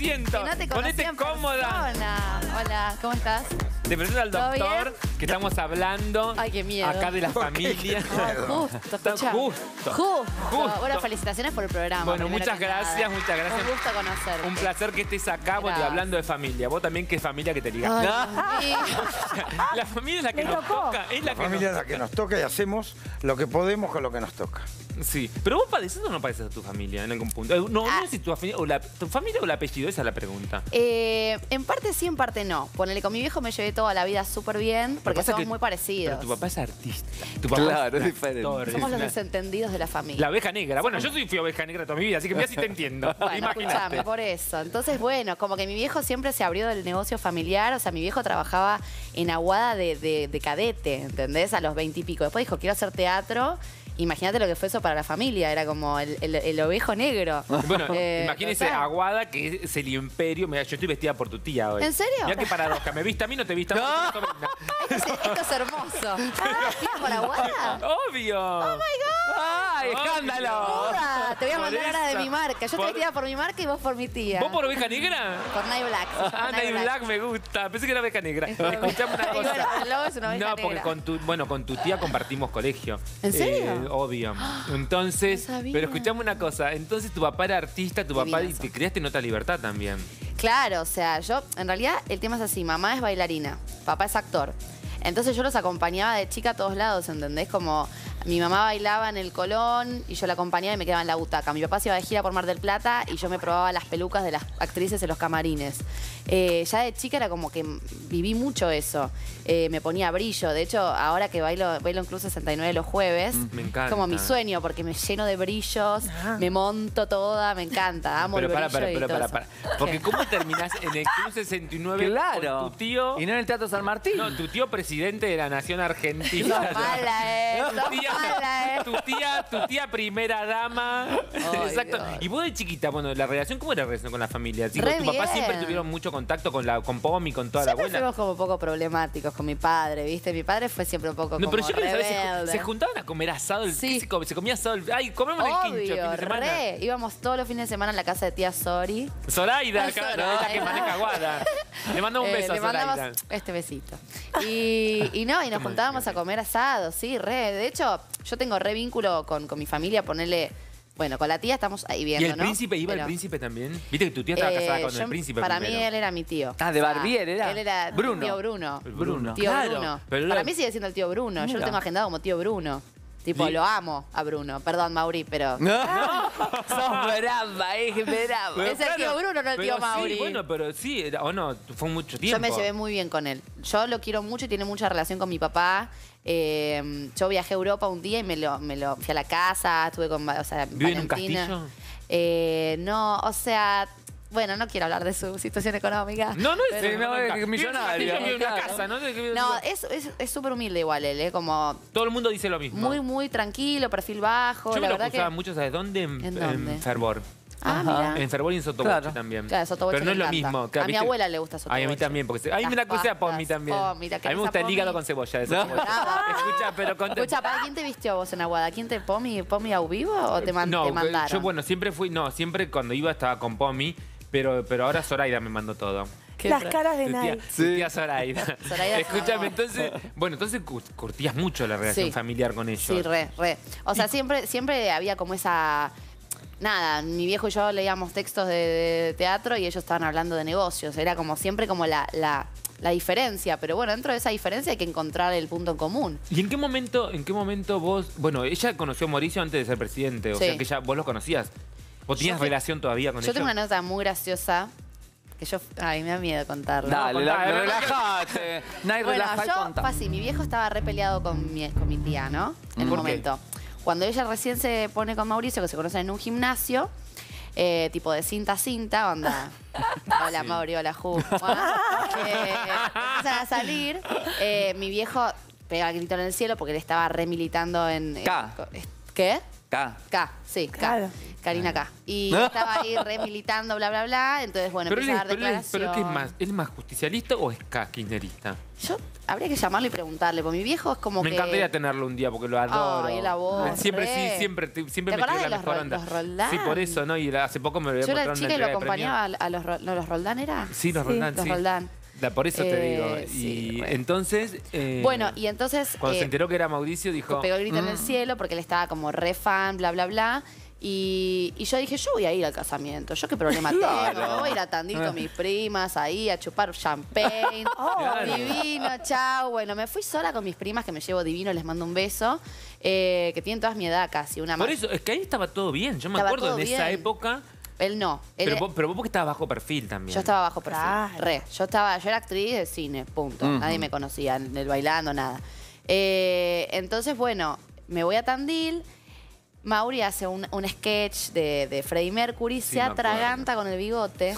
asiento. Que no te Ponete conocían cómoda. persona. Hola, ¿cómo estás? Te presento al ¿Todo doctor, bien? que estamos hablando Ay, qué miedo. acá de la familia. Ay, justo, escuchá. Justo. Bueno, felicitaciones por el programa. Bueno, primero muchas que nada. gracias, muchas gracias. Un gusto conocerte. Un placer que estés acá, vos, y Gracias. hablando de familia. Vos también, ¿qué familia que te ligas? Ay, No. Dios mío. La familia es la que nos toca. Es la La que familia es nos la que nos toca y hacemos lo que podemos con lo que nos toca. Sí. Pero vos padeces o no padeces a tu familia en algún punto. No sé si tu familia tu familia o el apellido, esa es la pregunta. En parte sí, en parte no. Ponele, con mi viejo me llevé toda la vida súper bien porque pasa somos que- muy parecidos. Pero tu papá es artista. Tu papá Claro, es un diferente. actor, Somos es los una- desentendidos de la familia. La oveja negra. Bueno, yo fui oveja negra toda mi vida, así que mira si te entiendo. Bueno, Imagínate. escuchame, por eso. Entonces, bueno, como que mi viejo siempre se abrió del negocio familiar. O sea, mi viejo trabajaba en Aguada de cadete, ¿entendés? A los 20 y pico. Después dijo, quiero hacer teatro. Imagínate lo que fue eso para la familia. Era como el ovejo negro. Bueno, imagínese total. Aguada, que es el imperio. Mira, yo estoy vestida por tu tía hoy. ¿En serio? Mira qué paradoja. Me viste a mí, no te viste a mí. Esto es hermoso. ¿Tienes por Aguada? ¡Obvio! ¡Oh, my God! ¡Ay, Obvio. escándalo! Joda, te voy a Por mandar ahora de eso. mi marca. Yo estoy Por- vestida por mi marca y vos por mi tía. ¿Vos por oveja negra? Por Night Black. Ah, Night Black me gusta. Pensé que era oveja negra. Escuchame una Y bueno, cosa. el logo es una oveja No, porque negra. con tu tía compartimos colegio. ¿En serio? Obvio. Entonces, No sabía. pero escuchame una cosa. Entonces tu papá era artista, tu papá, y Divinazo. te criaste en otra libertad también. Claro, o sea, yo, en realidad, el tema es así. Mamá es bailarina, papá es actor. Entonces yo los acompañaba de chica a todos lados, ¿entendés? Como mi mamá bailaba en el Colón y yo la acompañaba y me quedaba en la butaca. Mi papá se iba de gira por Mar del Plata y yo me probaba las pelucas de las actrices en los camarines. Ya de chica era como que viví mucho eso. Me ponía brillo. De hecho, ahora que bailo en Club 69 los jueves, Me encanta. como mi sueño, porque me lleno de brillos, me monto toda, me encanta, amo Pero el brillo y todo eso. para. Porque ¿Qué? ¿cómo terminás en el Club 69 Claro. con tu tío? Y no en el Teatro San Martín. No, tu tío presidente de la Nación Argentina. Sos mala, Tu sos tía, mala, tu tía primera dama. Exacto. Dios. Y vos de chiquita, bueno, la relación, ¿cómo era la relación con la familia? Digo, Re ¿tu papá bien. siempre tuvieron mucho contacto con Pomi, con toda Siempre la abuela? fuimos como un poco problemáticos con mi padre, ¿viste? Mi padre fue siempre un poco No, como pero yo quiero saber, rebelde. ¿se juntaban a comer asado? Sí. ¿Qué se comía asado? Ay, comemos el quincho el fin Obvio, de semana. re. Íbamos todos los fines de semana a la casa de tía Sori. Zoraida, Ay, claro, Zoraida. es la que maneja Aguada. Le mando un beso Le a mandamos Zoraida. este besito. Y nos juntábamos a comer asado, sí, re. De hecho, yo tengo re vínculo con mi familia, ponerle... Bueno, con la tía estamos ahí viendo, ¿Y el ¿no? príncipe? ¿Iba el Pero, príncipe también? Viste que tu tía estaba casada con yo- el príncipe Para primero. mí él era mi tío. Ah, de Barbier era. Él era Bruno. tío Bruno. Bruno. Tío Claro, Bruno. pero Para era- mí sigue siendo el tío Bruno. Yo lo Mira. tengo agendado como tío Bruno. Tipo, Sí. lo amo a Bruno. Perdón, Mauri, pero... No, sos brava, es brava. Pero Es el tío Bruno, no el tío pero Mauri. Sí, bueno, pero sí, o no, fue mucho tiempo. Yo me llevé muy bien con él. Yo lo quiero mucho y tiene mucha relación con mi papá. Yo viajé a Europa un día y me lo fui a la casa, estuve con, o sea, ¿Vive en un Valentina. castillo? No, o sea, bueno, no quiero hablar de su situación económica. No, no es pero- no, es Vive en un millonario. castillo, vive en una Claro. casa, ¿no? No, es súper humilde igual él, como Todo el mundo dice lo mismo. muy, muy tranquilo, perfil bajo. Yo me la lo verdad acusaba que... mucho, ¿sabes dónde? ¿En dónde? Fervor. Ah, mira. En Fervor y en Sotoboche Claro. también. Claro, Sotoboche Pero no es me lo encanta. mismo. Claro, A mi ¿viste? abuela le gusta Sotoboche. Ay, a mí también, porque a mí me la Las acusé a Pomi pastas, también. Pomi, la A mí me querés gusta a el hígado Pomi. con cebolla de Sotoboche. Brava. Escucha, pero con... Escucha, ¿para quién te vistió vos en Aguada? ¿Quién te Pomi a vivo o te, No, te mandaron? yo bueno, siempre fui, no, siempre cuando iba estaba con Pomi, pero ahora Zoraida me mandó todo. Qué Las pro- caras de Tu tía, Nike. tu tía Zoraida. Zoraida es Escúchame, amor. entonces curtías mucho la relación Sí. familiar con ellos. Sí, re. O sea, siempre había como esa... Nada, mi viejo y yo leíamos textos de teatro y ellos estaban hablando de negocios. Era como siempre como la diferencia. Pero bueno, dentro de esa diferencia hay que encontrar el punto en común. ¿Y en qué momento vos, bueno, ella conoció a Mauricio antes de ser presidente, o Sí. sea que ya vos lo conocías? ¿Vos tenías fui- relación todavía con Yo ellos? tengo una nota muy graciosa que yo... Ay, me da miedo contarla. Dale, contá, relajate. Nay, Bueno, relaja y yo contá. fue así, mi viejo estaba re peleado con mi tía, ¿no? En un ¿Por qué? momento. Cuando ella recién se pone con Mauricio, que se conocen en un gimnasio, tipo de cinta a cinta, onda. Hola Mauri, hola Ju. Empiezan a salir. Mi viejo pega el grito en el cielo porque él estaba remilitando en... K. ¿Qué? Sí, Claro. Karina K. Y estaba ahí remilitando, bla, bla, bla. Entonces, bueno, Pero empieza a dar ¿Pero declaración. qué es más? ¿Es más justicialista o es kirchnerista? Yo habría que llamarle y preguntarle, porque mi viejo es como Me que... encantaría tenerlo un día porque lo adoro. Ay, la voz, Siempre re. sí, siempre ¿Te me quedé acordás la de los mejor Ro- onda. los Roldán? Sí, por eso, ¿no? Y hace poco me voy a Yo era mostrar una chica y lo entrega de premio. acompañaba a los... ¿No, los Roldán era? Sí, los Roldán, Los sí. Roldán. Por eso te digo. Sí, Y bueno. entonces... Bueno, y entonces... Cuando se enteró que era Mauricio, dijo... pegó el grito en el cielo porque él estaba como re fan, bla, bla, bla. Y yo dije, yo voy a ir al casamiento. ¿Yo qué problema tengo? Me voy a ir a Tandil con mis primas ahí a chupar champagne. Claro. Divino, chao. Bueno, me fui sola con mis primas, que me llevo divino, les mando un beso. Que tienen todas mi edad casi, una más. Por eso, es que ahí estaba todo bien. Yo me Estaba acuerdo todo en esa bien. época... Él no. Él- Pero vos porque estabas bajo perfil también. yo estaba bajo perfil. Claro. Yo era actriz de cine, punto. Nadie me conocía, en el bailando, nada. Entonces, bueno, me voy a Tandil. Mauri hace un sketch de Freddie Mercury, Sí, se me acuerdo. atraganta con el bigote.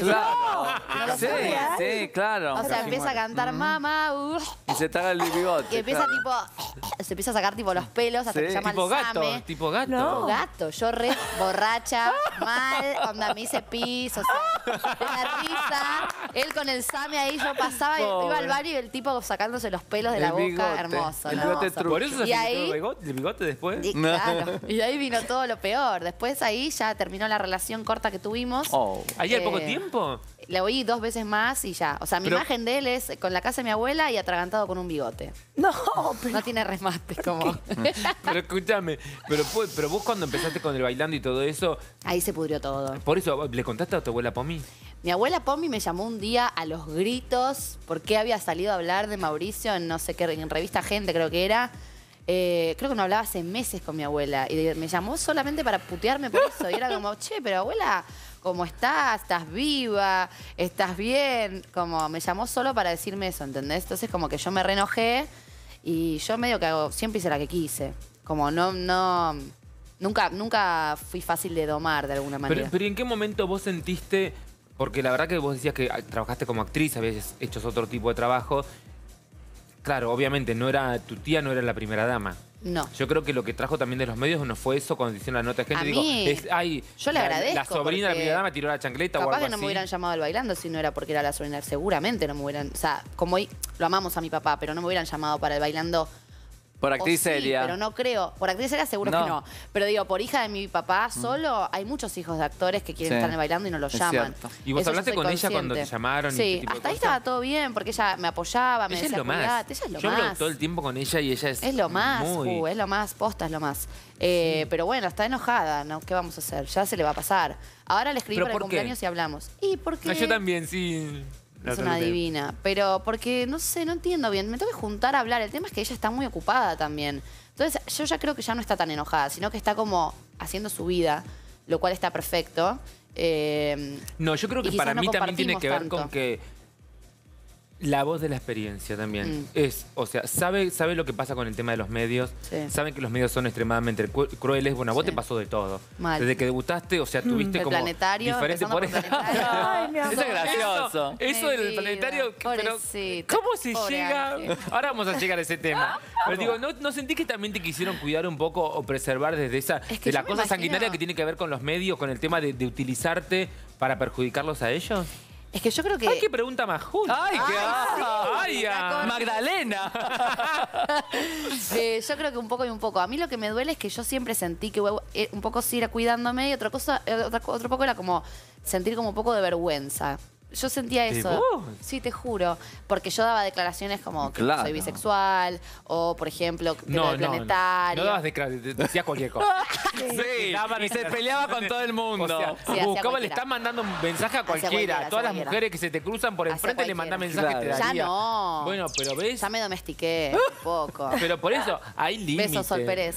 Claro. lo Sí, sabía. sí, claro. O sea, empieza a cantar mamá, Y se traga el bigote. y empieza claro. se empieza a sacar tipo los pelos hasta Sí. que llama Tipo el gato, Same. tipo gato. No. Gato, yo re borracha, mal, onda me hice pis, o sea, de la risa. Él con el Same ahí, yo pasaba y Pobre. iba al baño y el tipo sacándose los pelos de la El boca, bigote, hermoso. el hermoso. bigote Por eso se Y afeitó ahí- el bigote después. Y claro, y ahí vino todo lo peor. Después ahí ya terminó la relación corta que tuvimos. Oh. ¿Ahí al poco Eh, tiempo? Le oí 2 veces más y ya. O sea, mi Pero- imagen de él es con la casa de mi abuela y atragantado con un bigote. No, pero... No tiene remate, como. Pero escúchame, pero vos cuando empezaste con el bailando y todo eso, Ahí se pudrió todo. por eso, ¿le contaste a tu abuela Pomi? Mi abuela Pomi me llamó un día a los gritos porque había salido a hablar de Mauricio en no sé qué, en revista Gente creo que era. Creo que no hablaba hace meses con mi abuela y me llamó solamente para putearme por eso. Y era como, che, pero abuela, ¿cómo estás? ¿Estás viva? ¿Estás bien? Como me llamó solo para decirme eso, ¿entendés? Entonces como que yo me reenojé y yo medio que siempre hice la que quise. Como nunca fui fácil de domar de alguna manera. Pero ¿en qué momento vos sentiste, porque la verdad que vos decías que trabajaste como actriz, habías hecho otro tipo de trabajo, claro, obviamente tu tía no era la primera dama. No. Yo creo que lo que trajo también de los medios no fue eso cuando hicieron la nota de gente. A mí, yo le agradezco La sobrina de la porque primera dama tiró la chancleta o Capaz algo que no así. me hubieran llamado al bailando si no era porque era la sobrina. Seguramente no me hubieran... O sea, como lo amamos a mi papá, pero no me hubieran llamado para el bailando. Por O actriz sí, seria. pero no creo. Por actriz seria seguro No. que no. Pero digo, por hija de mi papá solo, hay muchos hijos de actores que quieren Sí. estar en el bailando y no lo Es llaman. cierto. ¿Y vos Eso yo hablaste soy con ella cuando te consciente. llamaron y Sí, ese tipo de hasta ahí cosas? estaba todo bien porque ella me apoyaba, me Ella es decía, lo más. "Cuidate", ella es lo Yo más. hablo todo el tiempo con ella y ella es Es lo más, muy... es lo más, posta es lo más. Pero bueno, está enojada, ¿no? ¿Qué vamos a hacer? Ya se le va a pasar. Ahora le escribí ¿Pero para el por qué? cumpleaños y hablamos. Y porque No, yo también, sí. es una divina. Pero porque, no sé, no entiendo bien. Me tengo que juntar a hablar. El tema es que ella está muy ocupada también. Entonces, yo ya creo que ya no está tan enojada, sino que está como haciendo su vida, lo cual está perfecto. No, yo creo Y que quizás para no mí también tiene compartimos que ver tanto. con que la voz de la experiencia también es, o sea, sabe lo que pasa con el tema de los medios, Sí. saben que los medios son extremadamente crueles. Bueno, a vos Sí. te pasó de todo. Mal. Desde que debutaste, o sea, tuviste El como planetario, diferente empezando por Planetario. Ay, mi amor. Eso es gracioso. Eso Mi del vida, planetario, pero pobrecita, ¿cómo se pobre llega? Ángel. Ahora vamos a llegar a ese tema. Pero digo, ¿no sentís que también te quisieron cuidar un poco o preservar desde esa Es que de la yo me cosa imagino- sanguinaria que tiene que ver con los medios, con el tema de utilizarte para perjudicarlos a ellos? Es que yo creo que... Ay, qué pregunta más justa. ¡Ay, qué Ay, la Magdalena! Yo creo que un poco y un poco. A mí lo que me duele es que yo siempre sentí que un poco sí era cuidándome y otro poco era como sentir como un poco de vergüenza. Yo sentía ¿De eso. vos? Sí, te juro. Porque yo daba declaraciones como que Claro. soy bisexual o, por ejemplo, de lo del planetario. No dabas decías cualquier cosa. Sí, Daban y se declaraciones. peleaba con todo el mundo. O sea, Sí, hacía buscaba, le cualquiera. estás mandando un mensaje a cualquiera. cualquiera, A todas las hacía mujeres que se te cruzan por Hacía enfrente le mandás cualquiera. mensajes, te Claro. daría. Ya no. Bueno, pero ves. Ya me domestiqué un poco. Pero por eso hay límites. Besos, Sol Pérez.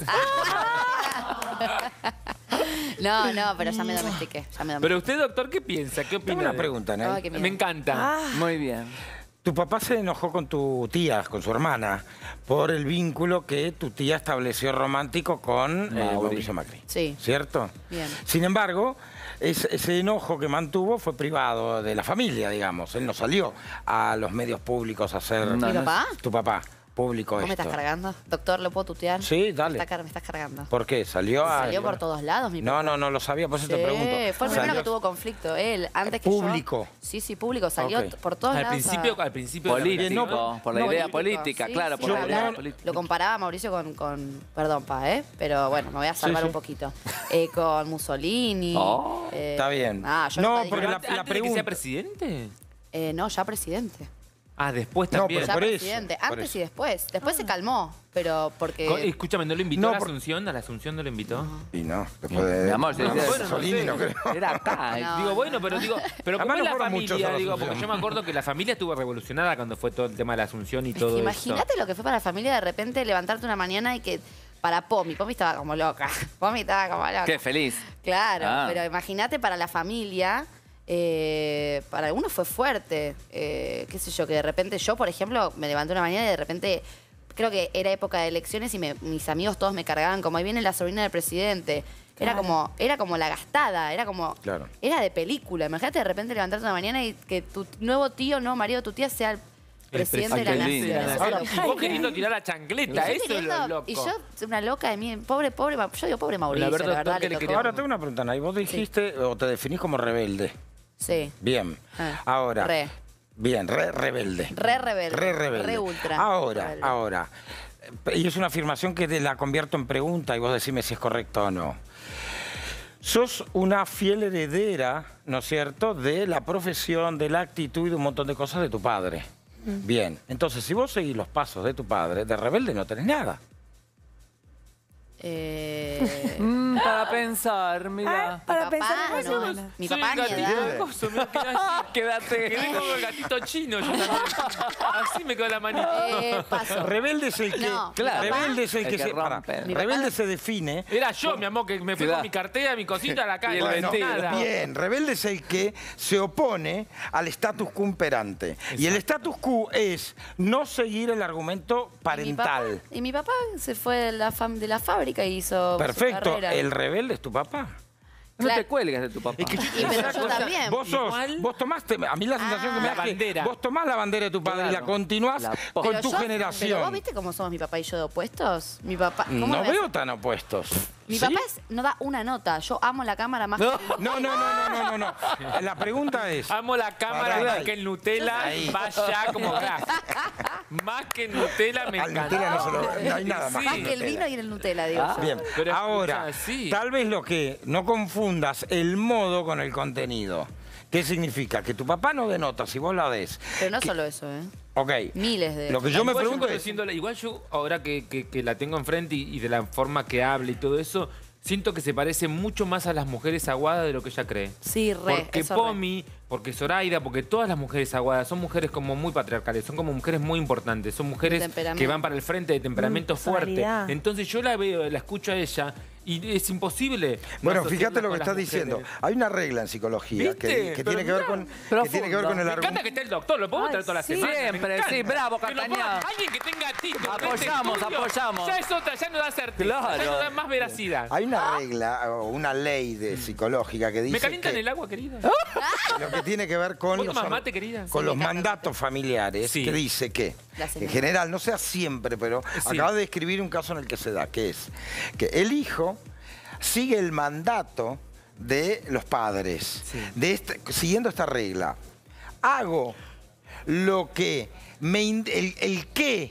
No, pero ya me domestiqué. Pero usted, doctor, ¿qué piensa? ¿Qué opina? Tengo una de- pregunta, Nel. Ay, qué miedo. Me encanta. Muy bien. Tu papá se enojó con tu tía, con su hermana, por el vínculo que tu tía estableció romántico con Mauricio Macri. Sí. ¿Cierto? Bien. Sin embargo, ese enojo que mantuvo fue privado de la familia, digamos. Él no salió a los medios públicos a hacer... No, ¿Mi papá? Tu papá. público ¿Vos me esto? estás cargando? Doctor, ¿lo puedo tutear? Sí, dale. Me estás cargando. ¿Por qué? ¿Salió a...? Salió por todos lados, mi No, papá. no lo sabía, por eso Sí, te pregunto. fue el primero Salió- que tuvo conflicto, él, antes que ¿Público? yo. Sí, público, salió Ok. por todos Al lados. principio de la Político, relación. por la No, idea político, política, sí, claro, sí, por la Yo- idea no, política. Lo comparaba Mauricio con perdón, pero bueno, me voy a salvar sí. un poquito. Con Mussolini. Oh, está bien. Yo No, nunca dije porque nada. ¿Antes de que pregunta- sea presidente? No, ya presidente. Ah, después No, también. pero Ya por eso, presidente. por Antes eso. y después. Después se calmó, pero porque... Escúchame, ¿no lo invitó No, a la por- Asunción? ¿A la Asunción no lo invitó? Y no, después de... Mi amor, No, bueno, no Mussolini, sé. no creo. era acá. No. Digo, bueno, pero pero ¿cómo Además es no la fueron muchos a familia? la Digo, porque Asunción. yo me acuerdo que la familia estuvo revolucionada cuando fue todo el tema de la Asunción y Es todo que eso. imagínate lo que fue para la familia de repente levantarte una mañana y que... Para Pomi estaba como loca. Pomi estaba como loca. Qué feliz. Claro, Ah. pero imagínate para la familia, para algunos fue fuerte. Qué sé yo, que de repente yo, por ejemplo, me levanté una mañana y de repente, creo que era época de elecciones y mis amigos todos me cargaban como, ahí viene la sobrina del presidente. Era como la gastada, era como... Claro. Era de película. Imagínate de repente levantarte una mañana y que tu nuevo tío, nuevo marido de tu tía sea el presidente de la Qué nación. lindo. Eso es Ahora, lo y que- vos queriendo tirar la chancleta, Y yo eso es lo queriendo- loco. Y yo, una loca de mí, pobre, yo digo pobre Mauricio, verdad, la verdad, doctor, ¿qué le le tocó. queremos? Ahora tengo una pregunta, Nay. Vos dijiste o te definís como rebelde. Sí. Bien. Ah, Ahora. re. Bien, rebelde. Re rebelde. Re rebelde. Re ultra. Ahora, rebelde. ahora. Y es una afirmación que te la convierto en pregunta y vos decime si es correcto o no. Sos una fiel heredera, ¿no es cierto?, de la profesión, de la actitud y de un montón de cosas de tu padre. Bien, entonces si vos seguís los pasos de tu padre, de rebelde no tenés nada. Para pensar, mira. Para Mi pensar papá, en no, eso. mi Soy papá el ni gatito edad. de coso, me quedé así. Quédate. Quedé como el gatito chino. Yo también. Así me quedó la manita. Paso. Rebelde es el que... No, Claro. mi papá- Rebelde es el El que que se... rompe. pará. Mi papá- Rebelde se define... Era yo, mi amor, que me fui Cuidado. con mi cartera, mi cosita a la calle. Y el Bueno, vestido. nada. Bien, rebelde es el que se opone al status quo imperante. Y el status quo es no seguir el argumento parental. Y mi papá se fue de la fábrica y hizo su Perfecto, carrera. el rebelde es tu papá. No Claro. te cuelgues de tu papá. Es que Y pero yo también. Vos sos, Igual- vos tomaste, a mí la sensación que me La da es que bandera. vos tomás la bandera de tu padre y la Claro. continuás La con Pero tu yo- generación. Pero vos viste cómo somos mi papá y yo de opuestos. Mi papá. ¿cómo No me veo ves? tan opuestos. Mi ¿Sí? papá no da una nota. Yo amo la cámara más No. que... No. La pregunta es... Amo la cámara Pará, más que el Nutella Ahí. vaya como gas. Más que el Nutella me Al encanta. Nutella no hay nada más. Sí. Más que el vino y el Nutella, digo yo. Bien, Pero escucha, ahora, sí. tal vez lo que no confundas el modo con el contenido. ¿Qué significa? Que tu papá no denota, si vos la des. Pero no solo eso, ¿eh? Ok. Miles de... Lo que yo me Igual pregunto estoy es... diciéndole- igual yo, ahora que la tengo enfrente y de la forma que habla y todo eso, siento que se parece mucho más a las mujeres aguadas de lo que ella cree. Sí, re. Porque eso re. Pomi, porque Zoraida, porque todas las mujeres aguadas son mujeres como muy patriarcales, son como mujeres muy importantes, son mujeres temperamento. que van para el frente de temperamento fuerte. personalidad. Entonces yo la veo, la escucho a ella y es imposible. no Bueno, asociarla fíjate lo con que las estás diciendo. mujeres. Hay una regla en psicología ¿Viste? que Pero tiene que ver mirá, con, profundo. que tiene que ver con el Me encanta argumento. que esté el doctor, lo podemos Ay, traer toda la sí. semana. me Siempre, encanta. sí, bravo, Que lo Castañeda. ponga alguien que tenga título. Apoyamos, apoyamos. Ya es otra, ya no da certeza, Claro. ya no da más veracidad. Hay una regla o una ley de psicológica que ¿Me dice calientan que el agua, querida? lo que tiene que ver con ¿Vos los, tomás mate, querida? con Sí, los me encanta el mandatos familiares, Sí. que dice que, La en señora. general, no sea siempre, pero Sí. acaba de describir un caso en el que se da, que es que el hijo sigue el mandato de los padres, Sí. siguiendo esta regla. Hago lo que el qué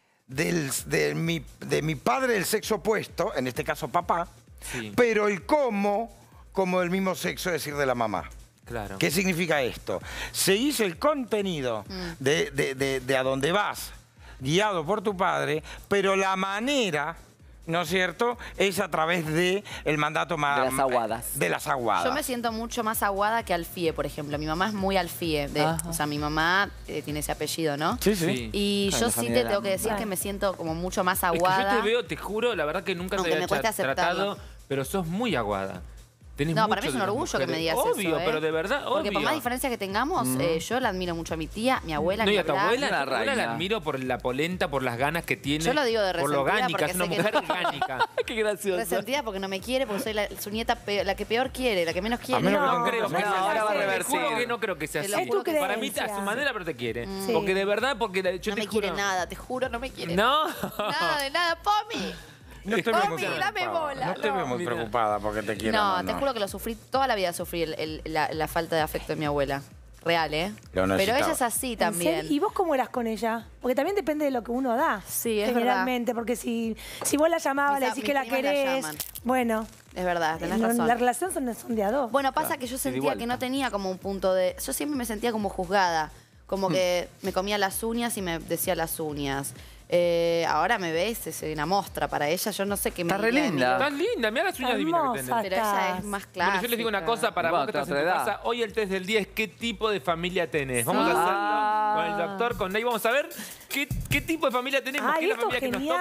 de mi padre del sexo opuesto, en este caso papá, Sí. pero el cómo como del mismo sexo, es decir, de la mamá. Claro. ¿Qué significa esto? Seguís el contenido de a dónde vas, guiado por tu padre, pero la manera, ¿no es cierto?, es a través de el mandato más... De las aguadas. De las aguadas. Yo me siento mucho más aguada que Alfie, por ejemplo. Mi mamá es muy Alfie. Ajá. O sea, mi mamá tiene ese apellido, ¿no? Sí, sí. Sí. Y Claro, yo la sí familia te de tengo la- que decir que me siento como mucho más Es que aguada. yo te veo, te juro, la verdad que nunca Aunque te había me cueste tratado, aceptarlo. pero sos muy aguada. Tenés No, para mí mucho es un de las orgullo que me mujeres. digas Obvio, eso, pero de verdad, obvio. Porque por más diferencias que tengamos, yo la admiro mucho a mi tía, mi abuela, No, y ni a tu hablar. abuela, Una a tu abuela la reina. admiro por la polenta, por las ganas que tiene. Yo lo digo de por lo resentida gánica, porque es una sé que mujer no- orgánica. Qué gracioso. Resentida porque no me quiere, porque soy su nieta la que peor quiere, la que menos quiere. menos que No tenga creo que No, sea así. ahora va a Te revertir. juro que no creo que sea Te lo así. juro que Para mí, a creencia. su manera, pero te quiere. Sí. Porque de verdad, porque yo No te me juro... quiere nada, te juro, no me quiere. No. Nada de nada, Pomi. No te veo muy Pomi, dame preocupada. bola. No te veo muy Mira. preocupada porque te quiero. No, te juro que lo sufrí, toda la vida sufrí la falta de afecto de mi abuela. Real, ¿eh? Lo Pero necesitaba. ella es así ¿En también. serio? ¿Y vos cómo eras con ella? Porque también depende de lo que uno da. Sí, es generalmente, porque si vos la llamabas, le Mis decís que la primas la querés, llaman. bueno, Es verdad, tenés no, razón. la relación son de a dos. Bueno, pasa que yo sentía vuelta. que no tenía como un punto de... Yo siempre me sentía como juzgada. Como que me comía las uñas y me decía las uñas. Ahora me ves, soy una mostra para ella. Yo no sé qué me Está re diría de mí. linda. Estás linda, mira las uñas divinas que Hermosa. tenés. Pero ella es más clásica. Bueno, yo les digo una cosa para Bueno, vos que estás en tu otra edad. casa. Hoy el test del día es qué tipo de familia tenés. Vamos a hacerlo con el doctor, con Ney. Vamos a ver qué tipo de familia tenemos, Ay, qué es la esto familia que nos genial.